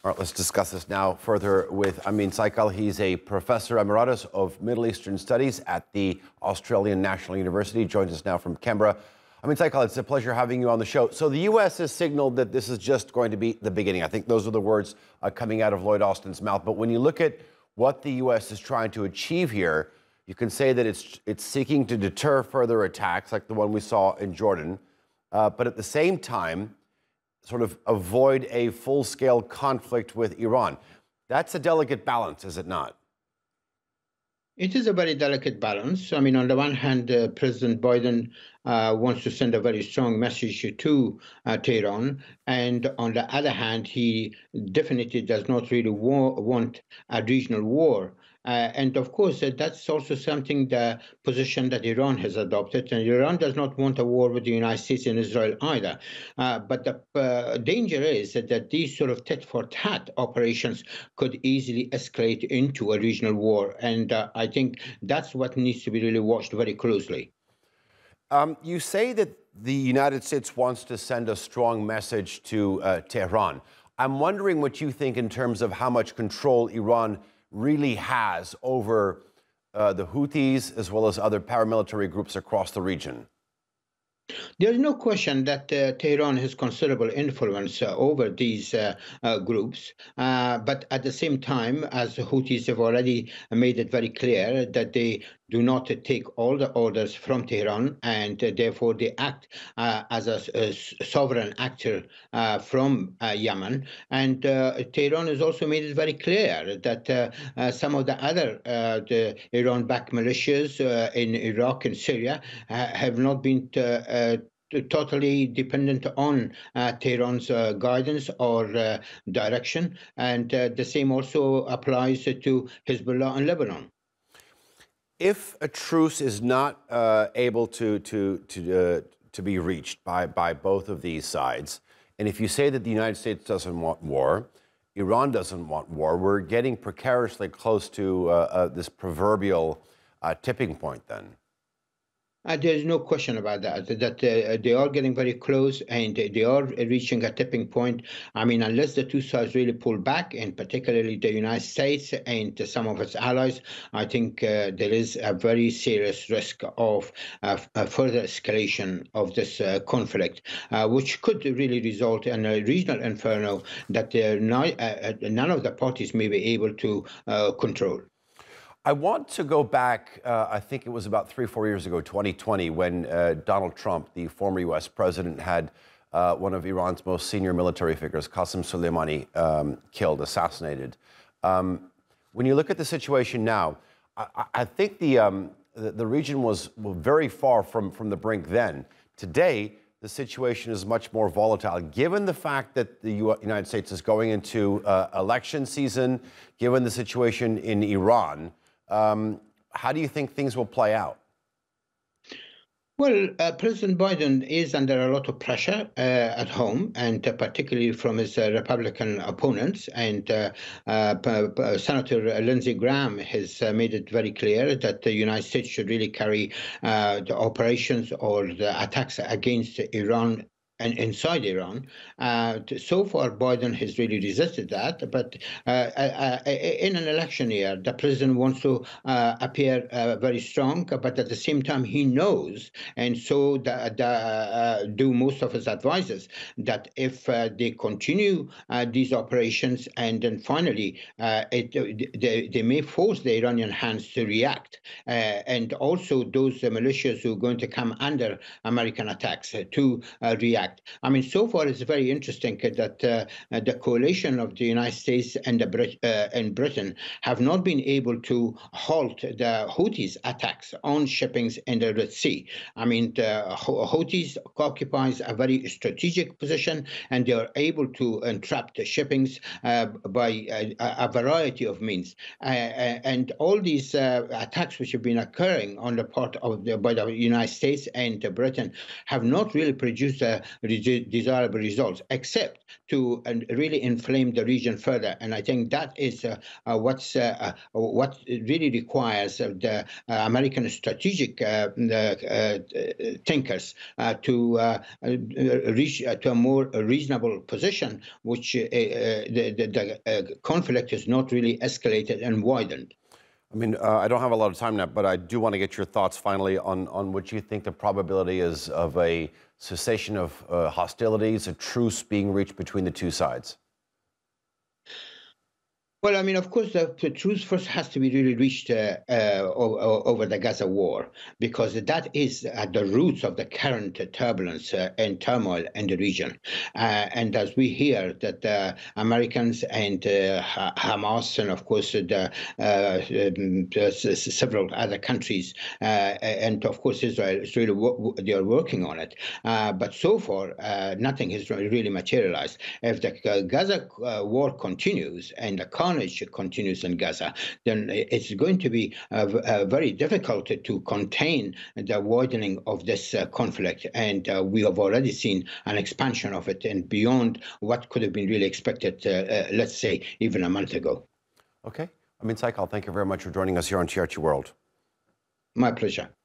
All right, let's discuss this now further with Amin Saikal. He's a professor emeritus of Middle Eastern Studies at the Australian National University. Joins us now from Canberra. Amin Saikal, it's a pleasure having you on the show. So the U.S. has signaled that this is just going to be the beginning. I think those are the words coming out of Lloyd Austin's mouth. But when you look at what the U.S. is trying to achieve here, you can say that it's seeking to deter further attacks like the one we saw in Jordan, but at the same time, sort of avoid a full-scale conflict with Iran. That's a delicate balance, is it not? It is a very delicate balance. I mean, on the one hand, President Biden wants to send a very strong message to Tehran. And on the other hand, he definitely does not really want a regional war. And of course, that's also something, the position that Iran has adopted. And Iran does not want a war with the United States and Israel either. But the danger is that these sort of tit-for-tat operations could easily escalate into a regional war. And I think that's what needs to be really watched very closely. You say that the United States wants to send a strong message to Tehran. I'm wondering what you think in terms of how much control Iran really has over the Houthis as well as other paramilitary groups across the region. There is no question that Tehran has considerable influence over these groups. But at the same time, as the Houthis have already made it very clear that they do not take all the orders from Tehran, and therefore they act as a sovereign actor from Yemen. And Tehran has also made it very clear that some of the other the Iran-backed militias in Iraq and Syria have not been totally dependent on Tehran's guidance or direction. And the same also applies to Hezbollah and Lebanon. If a truce is not able to be reached by both of these sides, and if you say that the United States doesn't want war, Iran doesn't want war, we're getting precariously close to this proverbial tipping point then. There's no question about that they are getting very close and they are reaching a tipping point. I mean, unless the two sides really pull back, and particularly the United States and some of its allies, I think there is a very serious risk of further escalation of this conflict, which could really result in a regional inferno that none of the parties may be able to control. I want to go back, I think it was about 3 or 4 years ago, 2020, when Donald Trump, the former U.S. president, had one of Iran's most senior military figures, Qasem Soleimani, killed, assassinated. When you look at the situation now, I think the region was very far from the brink then. Today, the situation is much more volatile, given the fact that the United States is going into election season, given the situation in Iran. How do you think things will play out? Well, President Biden is under a lot of pressure at home, and particularly from his Republican opponents. And Senator Lindsey Graham has made it very clear that the United States should really carry the operations or the attacks against Iran and inside Iran. So far, Biden has really resisted that. But in an election year, the president wants to appear very strong, but at the same time, he knows, and so do most of his advisors, that if they continue these operations, and then finally they may force the Iranian hands to react, and also those militias who are going to come under American attacks to react. I mean, so far it's very interesting that the coalition of the United States and Britain have not been able to halt the Houthis' attacks on shippings in the Red Sea. I mean, the Houthis occupies a very strategic position, and they are able to entrap the shippings by a variety of means. And all these attacks which have been occurring on the part of by the United States and Britain have not really produced desirable results, except to really inflame the region further. And I think that is what really requires the American strategic thinkers to reach to a more reasonable position, which the conflict is not really escalated and widened. I mean, I don't have a lot of time now, but I do want to get your thoughts finally on what you think the probability is of a cessation of hostilities, a truce being reached between the two sides. Well, I mean, of course, the truce first has to be really reached over the Gaza war, because that is at the roots of the current turbulence and turmoil in the region. And as we hear that the Americans and Hamas, and of course several other countries, and of course Israel, is really they are working on it. But so far, nothing has really materialized. If the Gaza war continues and the carnage continues in Gaza, then it's going to be very difficult to contain the widening of this conflict. And we have already seen an expansion of it and beyond what could have been really expected, let's say, even a month ago. Okay. Amin Saikal, thank you very much for joining us here on TRT World. My pleasure.